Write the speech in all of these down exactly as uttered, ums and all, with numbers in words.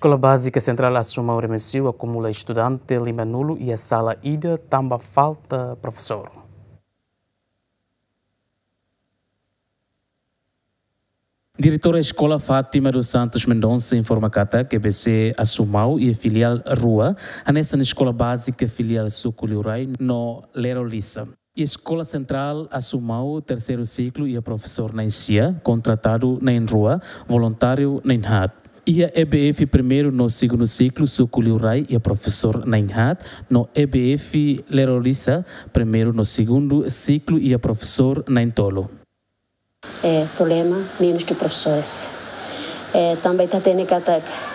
Escola Básica Central Assumau Remessiu acumula estudante lima nulo e a sala ida também falta professor. Diretora da Escola Fátima dos Santos Mendonça informa que a B C Assumau e a filial Rua, a nessa Escola Básica filial Suculiurai no Lerolissa. E a Escola Central Assumau terceiro ciclo e a professor Nancia, contratado na Rua, voluntário na Inhat. E a E B F primeiro no segundo ciclo Suculiurai e a professor Nainhat, no E B F Lerolissa, primeiro no segundo ciclo e a professor Naintolo. É, problema menos de professores. É, também está tendo que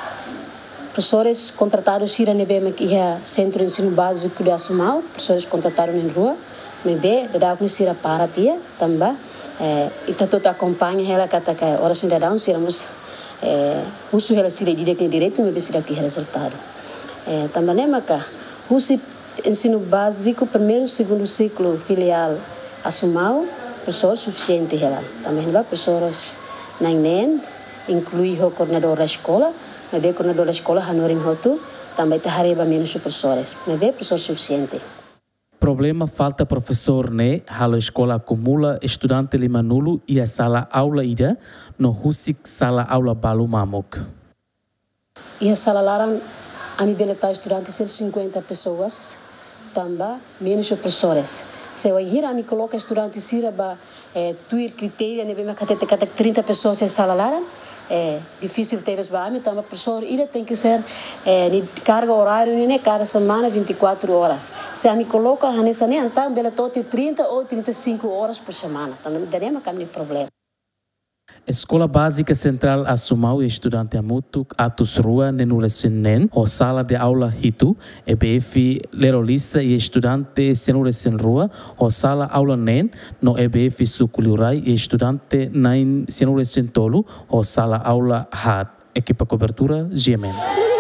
professores contratados ir a Nebema que é Centro de Ensino Básico de Assumau, professores contratados em Rua, mas bem, dá para ir para a tia também. É, e está todo acompanha ela que está a hora cidadão, seremos uso ela se direito direito, mas será que resultado. É, também é maca, uso ensino básico primeiro, segundo ciclo filial Assumau, professor suficiente ela. Também vai professores na Inen, inclui o coordenador da escola, mas bem coordenador da escola Hanorin Hotu, também está arriba menos professores, mas bem professor suficiente. Problema falta professor né, a escola acumula estudante lima nulo e a sala aula ida no Husik sala aula balu mamok. E a sala lá a mi beleta estudante ser cinquenta pessoas, também menos professores. Se eu ir a me coloca estudante sira ba é tuir critério ne bem catete cata trinta pessoas em sala lá é difícil ter esse baame, então o professor ele tem que ser é, de carga horário né cada semana vinte e quatro horas. Se a me coloca nessa nem então bela tote trinta ou trinta e cinco horas por semana, então não daremos caminho problema. Escola Básica Central Assumau e estudante amutu atus rua nenuresen o sala de aula hitu E B F Lerolissa e estudante senuresen rua o sala aula nen no E B F Suculiurai e estudante nain senuresen tolu o sala aula hat. Equipa cobertura G M N.